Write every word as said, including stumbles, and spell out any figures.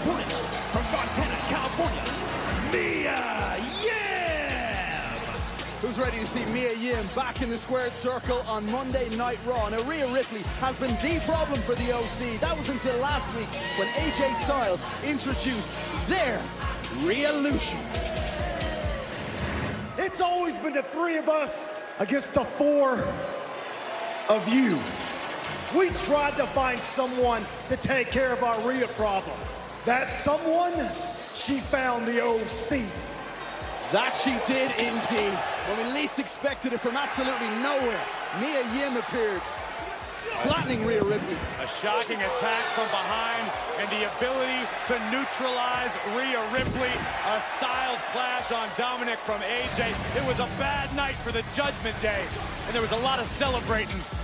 opponent from Fontana, California, Mia Yim! Who's ready to see Mia Yim back in the squared circle on Monday Night Raw? Now, Rhea Ripley has been the problem for the O C. That was until last week when A J Styles introduced their Rhea-lution. It's always been the three of us against the four of you. We tried to find someone to take care of our Rhea problem. That someone, she found the O C. That she did indeed. When we least expected it from absolutely nowhere, Mia Yim appeared, flattening Rhea Ripley. A shocking attack from behind and the ability to neutralize Rhea Ripley. A Styles clash on Dominic from A J. It was a bad night for the Judgment Day, and there was a lot of celebrating